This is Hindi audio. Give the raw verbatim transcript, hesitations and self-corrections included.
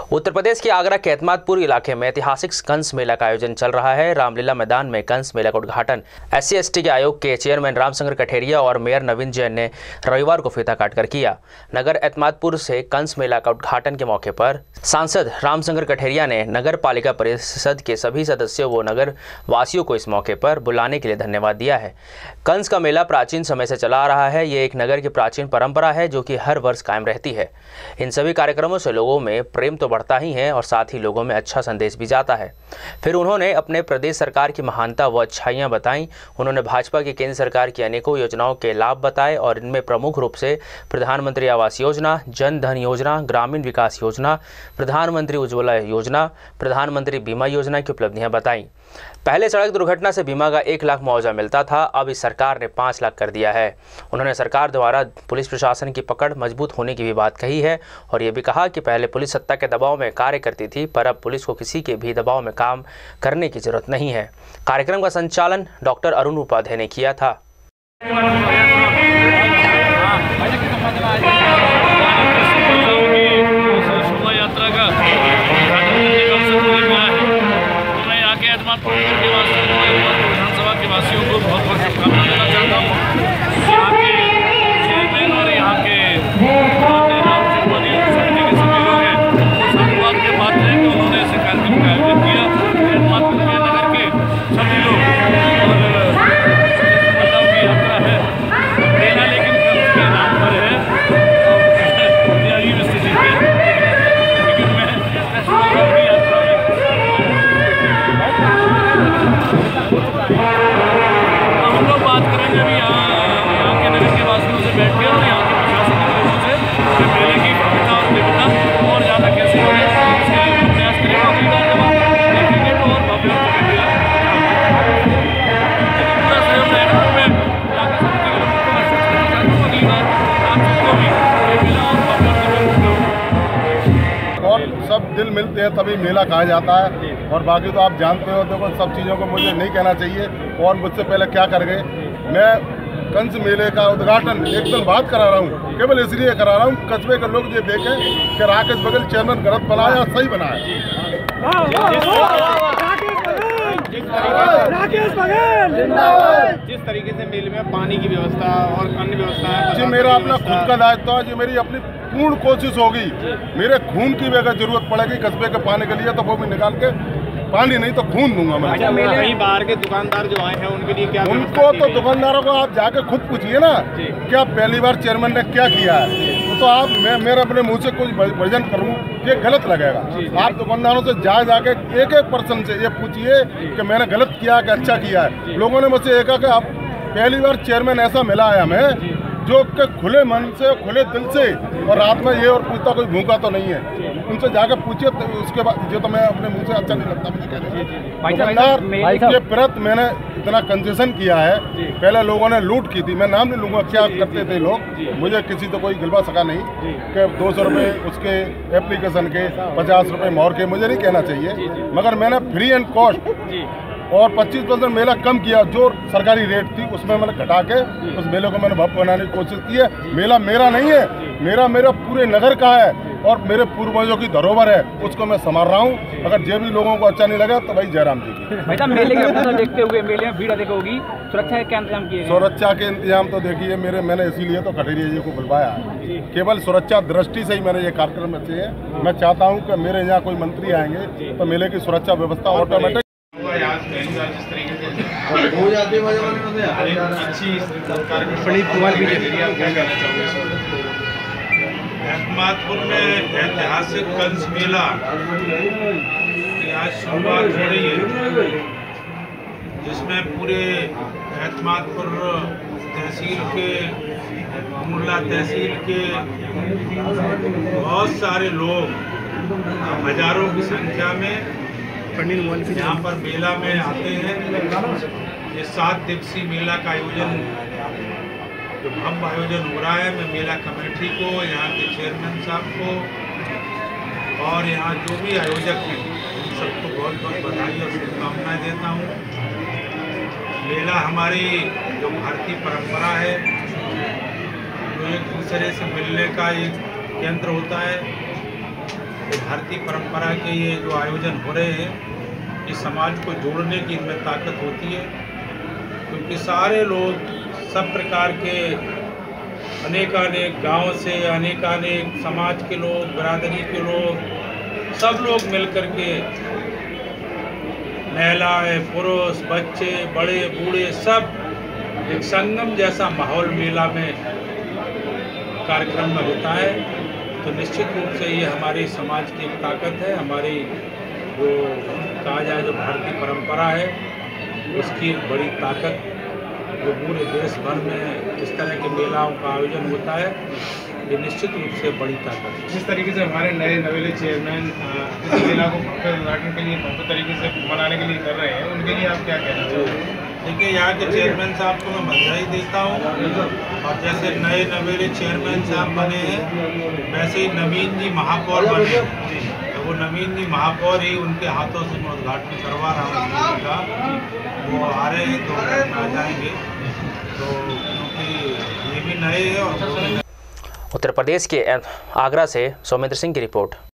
उत्तर प्रदेश के आगरा के एतमादपुर इलाके में ऐतिहासिक कंस मेला का आयोजन चल रहा है। रामलीला मैदान में कंस मेला का उद्घाटन एस सी एस टी के आयोग के चेयरमैन रामशंकर कठेरिया और मेयर नवीन जैन ने रविवार को फीता काटकर किया। नगर एतमादपुर से कंस मेला का उद्घाटन के मौके पर सांसद रामशंकर कठेरिया ने नगर पालिका परिषद के सभी सदस्यों व नगर वासियों को इस मौके पर बुलाने के लिए धन्यवाद दिया है। कंस का मेला प्राचीन समय से चला आ रहा है। ये एक नगर की प्राचीन परंपरा है जो कि हर वर्ष कायम रहती है। इन सभी कार्यक्रमों से लोगों में प्रेम तो बढ़ता ही है और साथ ही लोगों में अच्छा संदेश भी जाता है। फिर उन्होंने अपने प्रदेश सरकार की महानता व अच्छाइयाँ बताईं। उन्होंने भाजपा की केंद्र सरकार की अनेकों योजनाओं के लाभ बताए और इनमें प्रमुख रूप से प्रधानमंत्री आवास योजना, जन धन योजना, ग्रामीण विकास योजना, प्रधानमंत्री उज्ज्वला योजना, प्रधानमंत्री बीमा योजना की उपलब्धियां बताईं। पहले सड़क दुर्घटना से बीमा का एक लाख मुआवजा मिलता था, अब इस सरकार ने पाँच लाख कर दिया है। उन्होंने सरकार द्वारा पुलिस प्रशासन की पकड़ मजबूत होने की भी बात कही है और ये भी कहा कि पहले पुलिस सत्ता के दबाव में कार्य करती थी, पर अब पुलिस को किसी के भी दबाव में काम करने की जरूरत नहीं है। कार्यक्रम का संचालन डॉक्टर अरुण उपाध्याय ने किया था। विधानसभा के वासियों को बहुत बहुत शुभकामनाएं देना चाहता हूँ। यहाँ के चेयरमैन और यहाँ के समिति के सभी लोग हैं, धन्यवाद के बात है कि उन्होंने ऐसे कार्यक्रम का आयोजन किया। एतमादपुर के नगर के सभी लोग और महिलाओं की यात्रा है मेला, लेकिन कंस के नाम पर है और अजीब स्थिति है, लेकिन मैं की यात्रा में हम लोग बात करेंगे अभी यहाँ यहाँ के नगर के वासियों से बैठ के और यहाँ के प्रशासन के लोगों से मेले की भव्यता और दिव्यता और ज़्यादा कैसे होगी इसके लिए प्रयास करेंगे। अगली बार जब आप देखेंगे तो और भव्य मेला पूरा सहयोग रहेगा। तो मैं इलाका समिति के लोगों को मैसेज करना चाहता हूँ, अगली बार आप सबको भी मेला और भव्य और सब दिल मिलते हैं तभी मेला कहा जाता है। और बाकी तो आप जानते हो, देखो सब चीज़ों को मुझे नहीं कहना चाहिए और मुझसे पहले क्या कर गए। मैं कंस मेले का उद्घाटन एक दिन बाद करा रहा हूँ, केवल इसलिए करा रहा हूँ कस्बे के लोग ये देखें कि राकेश बघेल चेयरमैन गलत बनाया सही बनाया। राकेश बघेल जिंदाबाद। जिस तरीके से मेले में पानी की व्यवस्था और अन्य व्यवस्था जी मेरा अपना खुद का दायित्व है, जी मेरी अपनी पूर्ण कोशिश होगी। मेरे खून की भी अगर जरूरत पड़ेगी कस्बे के पानी के लिए तो वो भी निकाल के, पानी नहीं तो खून दूंगा मैं। अच्छा, मेले में बाहर के दुकानदार जो आए हैं उनके लिए क्या? उनको तो दुकानदारों को आप जाके खुद पूछिए ना क्या पहली बार चेयरमैन ने क्या किया है, तो आप मैं मेरे अपने मुंह से कुछ वर्जन करूँ ये गलत लगेगा। आप दुकानदारों से जा जाके एक एक पर्सन से ये पूछिए कि मैंने गलत किया कि अच्छा किया है। लोगों ने मुझसे ये कहा कि आप पहली बार चेयरमैन ऐसा मिला है हमें जो कि खुले मन से खुले दिल से और रात में ये और पूछता कोई भूखा तो नहीं है। उनसे जाकर पूछिए तो उसके बाद ये तो मैं अपने मुंह से अच्छा नहीं लगता मुझे कहने। दुकानदार के प्रति मैंने इतना कंसेशन किया है। पहले लोगों ने लूट की थी, मैं नाम नहीं लूँगा क्या करते थे लोग, मुझे किसी तो कोई गिलवा सका नहीं कि दो सौ रुपये उसके एप्लीकेशन के, पचास रुपये मोहर के, मुझे नहीं कहना चाहिए। मगर मैंने फ्री एंड कॉस्ट और पच्चीस परसेंट मेला कम किया, जो सरकारी रेट थी उसमें मैंने घटा के उस मेले को मैंने भव्य बनाने की कोशिश की है। मेला मेरा नहीं है, मेरा मेरा पूरे नगर का है और मेरे पूर्वजों की धरोहर है, उसको मैं संभाल रहा हूँ। अगर जो भी लोगों को अच्छा नहीं लगा तो भाई जयराम जी की। भाई साहब मेले के अपना देखते हुए मेले में भीड़ अधिक होगी, सुरक्षा के क्या इंतजाम किए? सुरक्षा के इंतजाम तो देखिए मेरे मैंने इसीलिए तो कठेरिया जी को बुलवाया है, केवल सुरक्षा दृष्टि से ही मैंने ये कार्यक्रम रचे है। मैं चाहता हूँ कि मेरे यहाँ कोई मंत्री आएंगे तो मेले की सुरक्षा व्यवस्था ऑटोमेटिक जिस तरीके से हो जाती है अच्छी सरकार की एतमादपुर में ऐतिहासिक कंस मेला की आज शुरुआत हो रही है, जिसमें पूरे एतमादपुर तहसील के, मुरला तहसील के बहुत सारे लोग हजारों की संख्या में यहाँ पर मेला में आते हैं। ये सात दिवसीय मेला का आयोजन जो भव्य आयोजन हो रहा है, मैं मेला कमेटी को, यहाँ के चेयरमैन साहब को और यहाँ जो भी आयोजक हैं उन सबको बहुत बहुत बधाई और शुभकामनाएं देता हूँ। मेला हमारी जो भारतीय परंपरा है, जो एक दूसरे से मिलने का एक केंद्र होता है, ये भारतीय परंपरा के ये जो आयोजन हो रहे हैं, ये समाज को जोड़ने की इनमें ताकत होती है, क्योंकि सारे लोग सब प्रकार के अनेकानेक गांव से अनेकानेक समाज के लोग, बिरादरी के लोग, सब लोग मिलकर के महिलाएं, पुरुष, बच्चे, बड़े बूढ़े सब एक संगम जैसा माहौल मेला में कार्यक्रम में होता है। तो निश्चित रूप से ये हमारी समाज की एक ताकत है, हमारी जो कहा जाए जो भारतीय परंपरा है उसकी एक बड़ी ताकत, जो पूरे देश भर में इस तरह के मेलाओं का आयोजन होता है, ये निश्चित रूप से बड़ी ताकत है। जिस तरीके से हमारे नए नवेले चेयरमैन इस मेला को भव्य उद्घाटन के लिए भव्य तरीके से मनाने के लिए कर रहे हैं, उनके लिए आप क्या कहना चाहोगे? देखिए, यहाँ के चेयरमैन साहब को मैं बधाई देता हूँ, और जैसे नए नवेले चेयरमैन साहब बने हैं वैसे ही नवीन जी महापौर बने हैं, तो वो नवीन जी महापौर ही उनके हाथों से मैं उद्घाटन करवा रहा हूँ का, वो आ रहे हैं तो आ जाएंगे, तो क्योंकि ये भी नए हैं। और उत्तर प्रदेश के आगरा से सौमेंद्र सिंह की रिपोर्ट।